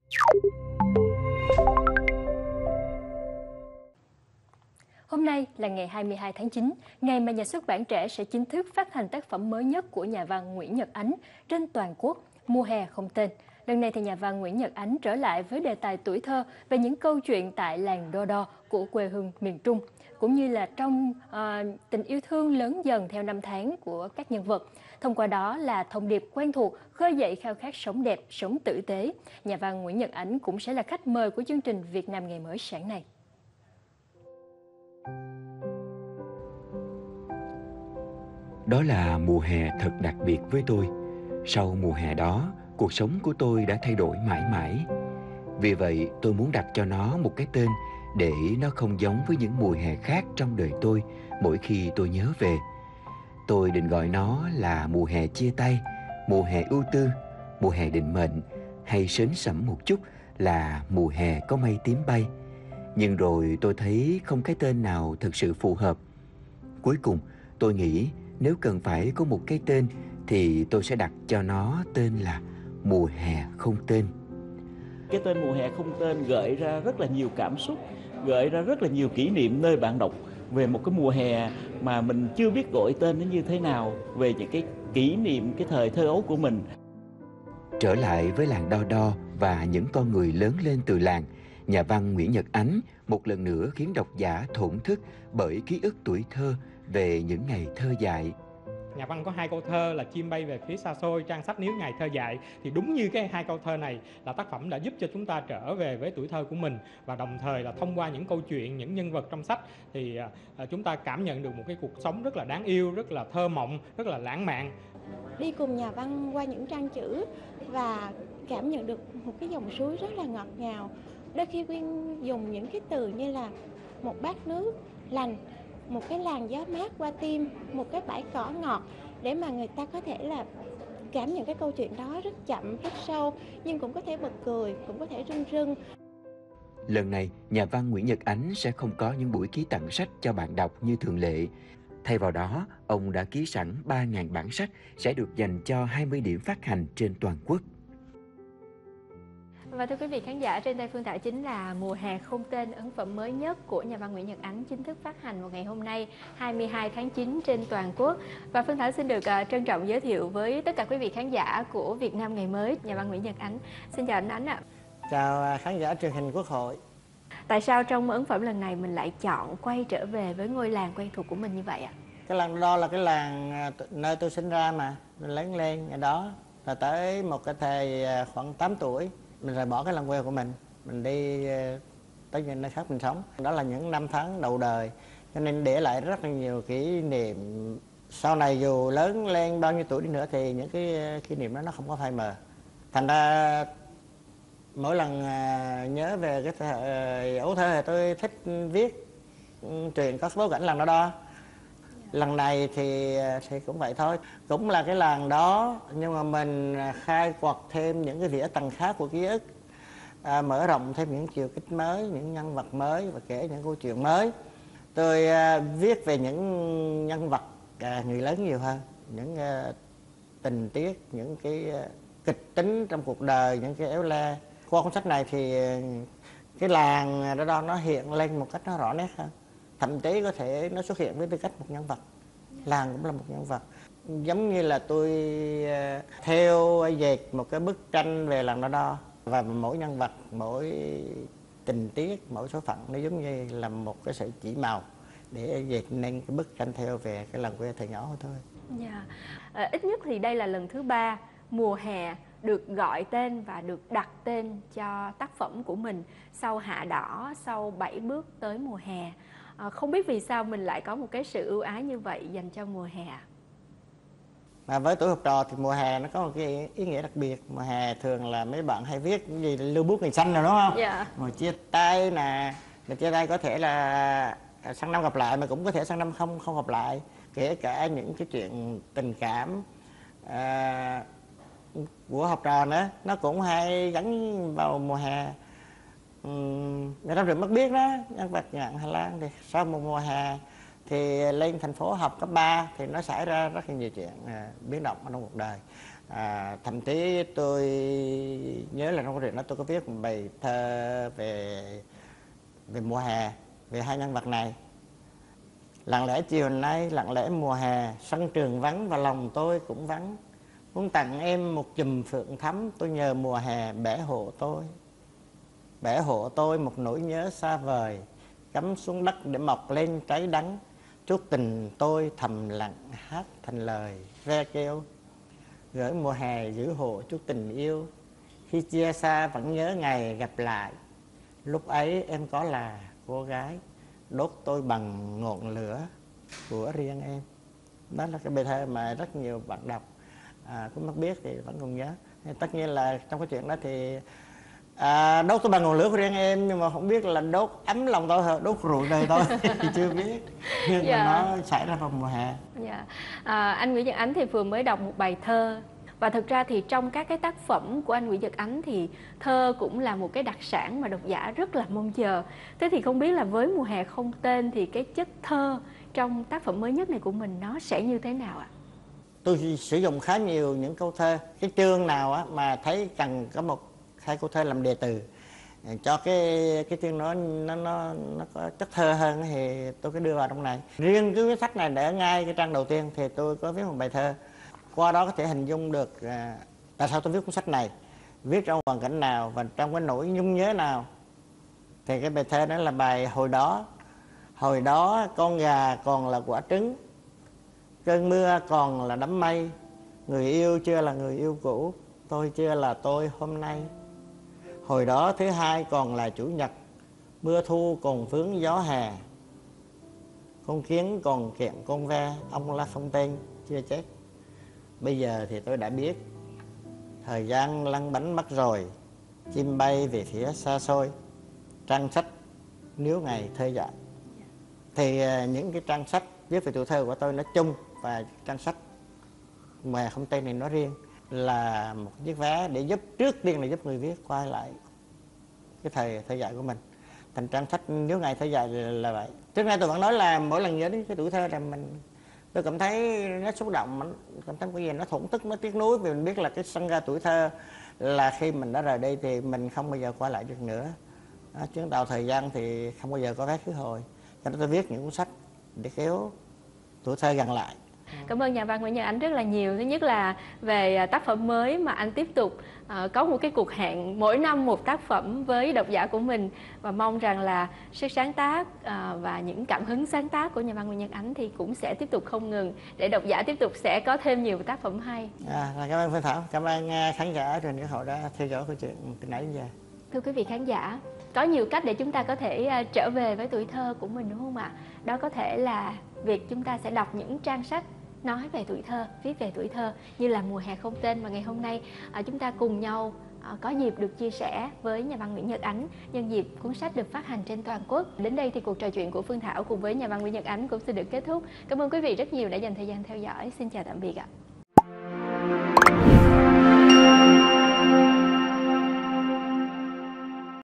Hôm nay là ngày 22 tháng 9, ngày mà nhà xuất bản Trẻ sẽ chính thức phát hành tác phẩm mới nhất của nhà văn Nguyễn Nhật Ánh trên toàn quốc, Mùa hè không tên. Lần này thì nhà văn Nguyễn Nhật Ánh trở lại với đề tài tuổi thơ về những câu chuyện tại làng Đo Đo của quê hương miền Trung, cũng như là trong tình yêu thương lớn dần theo năm tháng của các nhân vật. Thông qua đó là thông điệp quen thuộc khơi dậy khao khát sống đẹp, sống tử tế. Nhà văn Nguyễn Nhật Ánh cũng sẽ là khách mời của chương trình Việt Nam Ngày Mới sáng nay. Đó là mùa hè thật đặc biệt với tôi. Sau mùa hè đó, cuộc sống của tôi đã thay đổi mãi mãi. Vì vậy, tôi muốn đặt cho nó một cái tên để nó không giống với những mùa hè khác trong đời tôi mỗi khi tôi nhớ về. Tôi định gọi nó là mùa hè chia tay, mùa hè ưu tư, mùa hè định mệnh, hay sến sẩm một chút là mùa hè có mây tím bay. Nhưng rồi tôi thấy không cái tên nào thực sự phù hợp. Cuối cùng, tôi nghĩ nếu cần phải có một cái tên thì tôi sẽ đặt cho nó tên là Mùa hè không tên. Cái tên Mùa hè không tên gợi ra rất là nhiều cảm xúc, gợi ra rất là nhiều kỷ niệm nơi bạn đọc về một cái mùa hè mà mình chưa biết gọi tên nó như thế nào, về những cái kỷ niệm cái thời thơ ấu của mình. Trở lại với làng Đo Đo và những con người lớn lên từ làng, nhà văn Nguyễn Nhật Ánh một lần nữa khiến độc giả thổn thức bởi ký ức tuổi thơ về những ngày thơ dại. Nhà văn có hai câu thơ là Chim bay về phía xa xôi, trang sách Níu ngày thơ dại. Thì đúng như cái hai câu thơ này là tác phẩm đã giúp cho chúng ta trở về với tuổi thơ của mình. Và đồng thời là thông qua những câu chuyện, những nhân vật trong sách thì chúng ta cảm nhận được một cái cuộc sống rất là đáng yêu, rất là thơ mộng, rất là lãng mạn. Đi cùng nhà văn qua những trang chữ và cảm nhận được một cái dòng suối rất là ngọt ngào. Đôi khi Quyên dùng những cái từ như là một bát nước lành, một cái làn gió mát qua tim, một cái bãi cỏ ngọt để mà người ta có thể là cảm nhận cái câu chuyện đó rất chậm, rất sâu, nhưng cũng có thể bật cười, cũng có thể rưng rưng. Lần này, nhà văn Nguyễn Nhật Ánh sẽ không có những buổi ký tặng sách cho bạn đọc như thường lệ. Thay vào đó, ông đã ký sẵn 3.000 bản sách sẽ được dành cho 20 điểm phát hành trên toàn quốc. Và thưa quý vị khán giả, trên tay Phương Thảo chính là Mùa hè không tên, ấn phẩm mới nhất của nhà văn Nguyễn Nhật Ánh chính thức phát hành vào ngày hôm nay 22 tháng 9 trên toàn quốc. Và Phương Thảo xin được trân trọng giới thiệu với tất cả quý vị khán giả của Việt Nam Ngày Mới, nhà văn Nguyễn Nhật Ánh. Xin chào anh Ánh ạ. Chào khán giả truyền hình Quốc hội. Tại sao trong ấn phẩm lần này mình lại chọn quay trở về với ngôi làng quen thuộc của mình như vậy ạ? Cái làng Đo là cái làng nơi tôi sinh ra mà, mình lớn lên ở đó. Rồi tới một cái thời khoảng 8 tuổi, mình rời bỏ cái làng quê của mình đi tới những nơi khác mình sống. Đó là những năm tháng đầu đời, cho nên để lại rất là nhiều kỷ niệm. Sau này dù lớn lên bao nhiêu tuổi đi nữa thì những cái kỷ niệm đó nó không có phai mờ. Thành ra mỗi lần nhớ về cái thời ấu thơ thì tôi thích viết truyện có bối cảnh làng Đo Đo. Lần này thì cũng vậy thôi, cũng là cái làng đó nhưng mà mình khai quật thêm những cái vỉa tầng khác của ký ức, mở rộng thêm những chiều kích mới, những nhân vật mới và kể những câu chuyện mới. Tôi viết về những nhân vật người lớn nhiều hơn, những tình tiết, những cái kịch tính trong cuộc đời, những cái éo le. Qua cuốn sách này thì cái làng Đo Đo nó hiện lên một cách nó rõ nét hơn. Thậm chí có thể nó xuất hiện với tư cách một nhân vật. Làng cũng là một nhân vật. Giống như là tôi theo dệt một cái bức tranh về làng Đo Đo. Và mỗi nhân vật, mỗi tình tiết, mỗi số phận nó giống như là một cái sợi chỉ màu để dệt nên cái bức tranh theo về cái làng quê thời nhỏ thôi. Ít nhất thì đây là lần thứ 3 Mùa hè được gọi tên và được đặt tên cho tác phẩm của mình sau Hạ Đỏ, sau 7 bước tới mùa hè. Không biết vì sao mình lại có một cái sự ưu ái như vậy dành cho mùa hè. Mà với tuổi học trò thì mùa hè nó có một cái ý nghĩa đặc biệt. Mùa hè thường là mấy bạn hay viết cái gì lưu bút ngày xanh rồi đúng không? Dạ. Mùa chia tay nè, mà chia tay có thể là sang năm gặp lại mà cũng có thể sang năm không gặp lại. Kể cả những cái chuyện tình cảm của học trò nữa, nó cũng hay gắn vào mùa hè. Người ta rừng mất biết đó, nhân vật Ngạn Hà Lan thì sau một mùa hè thì lên thành phố học cấp 3 thì nó xảy ra rất là nhiều chuyện biến động trong cuộc đời. Thậm chí tôi nhớ là trong cái truyện đó tôi có viết một bài thơ về mùa hè, về hai nhân vật này. Lặng lẽ chiều nay, lặng lẽ mùa hè, sân trường vắng và lòng tôi cũng vắng. Muốn tặng em một chùm phượng thắm, tôi nhờ mùa hè bẻ hộ tôi. Bẻ hộ tôi một nỗi nhớ xa vời, cắm xuống đất để mọc lên trái đắng. Chút tình tôi thầm lặng hát thành lời ve kêu. Gửi mùa hè giữ hộ chút tình yêu, khi chia xa vẫn nhớ ngày gặp lại. Lúc ấy em có là cô gái, đốt tôi bằng ngọn lửa của riêng em. Đó là cái bài thơ mà rất nhiều bạn đọc cũng mất biết thì vẫn còn nhớ. Tất nhiên là trong cái chuyện đó thì đốt tôi bằng ngọn lửa của riêng em, nhưng mà không biết là đốt ấm lòng tôi hay đốt rụi đời tôi thì chưa biết. Nhưng mà nó xảy ra vào mùa hè. Anh Nguyễn Nhật Ánh thì vừa mới đọc một bài thơ. Và thực ra thì trong các cái tác phẩm của anh Nguyễn Nhật Ánh thì thơ cũng là một cái đặc sản mà độc giả rất là mong chờ. Thế thì không biết là với Mùa hè không tên thì cái chất thơ trong tác phẩm mới nhất này của mình nó sẽ như thế nào ạ? Tôi sử dụng khá nhiều những câu thơ. Cái chương nào mà thấy cần có một hai câu thơ làm đề từ cho cái chương đó nó có chất thơ hơn thì tôi cứ đưa vào trong này. Riêng cái sách này để ngay cái trang đầu tiên thì tôi có viết một bài thơ. Qua đó có thể hình dung được tại sao tôi viết cuốn sách này, viết trong hoàn cảnh nào và trong cái nỗi nhung nhớ nào. Thì cái bài thơ đó là bài Hồi đó. Hồi đó con gà còn là quả trứng, cơn mưa còn là đám mây. Người yêu chưa là người yêu cũ, tôi chưa là tôi hôm nay. Hồi đó thứ hai còn là chủ nhật, mưa thu còn vướng gió hè. Con kiến còn kiện con ve, ông La Không Tên chưa chết. Bây giờ thì tôi đã biết, thời gian lăn bánh mất rồi, chim bay về phía xa xôi. Trang sách Nếu Ngày Thơ Dại. Thì những cái trang sách viết về tuổi thơ của tôi nói chung và trang sách Mùa hè không tên này nói riêng là một chiếc vé để giúp, trước tiên là giúp người viết quay lại cái thời thơ dại của mình. Thành trang sách Nếu Ngày Thơ Dại là vậy. Trước nay tôi vẫn nói là mỗi lần nhớ đến cái tuổi thơ là tôi cảm thấy nó xúc động, cảm thấy cái gì nó thổn thức, nó tiếc nuối, vì mình biết là cái sân ga tuổi thơ là khi mình đã rời đây thì mình không bao giờ quay lại được nữa. Chuyến tàu thời gian thì không bao giờ có vé khứ hồi. Cho nên tôi viết những cuốn sách để kéo tuổi thơ gần lại. Cảm ơn nhà văn Nguyễn Nhật Ánh rất là nhiều. Thứ nhất là về tác phẩm mới mà anh tiếp tục có một cái cuộc hẹn mỗi năm một tác phẩm với độc giả của mình, và mong rằng là sức sáng tác và những cảm hứng sáng tác của nhà văn Nguyễn Nhật Ánh thì cũng sẽ tiếp tục không ngừng để độc giả tiếp tục sẽ có thêm nhiều tác phẩm hay. Cảm ơn Phương Thảo, cảm ơn khán giả trên cái hội đã theo dõi câu chuyện từ nãy đến giờ. Thưa quý vị khán giả, có nhiều cách để chúng ta có thể trở về với tuổi thơ của mình, đúng không ạ? Đó có thể là việc chúng ta sẽ đọc những trang sách nói về tuổi thơ, viết về tuổi thơ như là Mùa hè không tên mà ngày hôm nay chúng ta cùng nhau có dịp được chia sẻ với nhà văn Nguyễn Nhật Ánh nhân dịp cuốn sách được phát hành trên toàn quốc. Đến đây thì cuộc trò chuyện của Phương Thảo cùng với nhà văn Nguyễn Nhật Ánh cũng xin được kết thúc. Cảm ơn quý vị rất nhiều đã dành thời gian theo dõi. Xin chào tạm biệt ạ.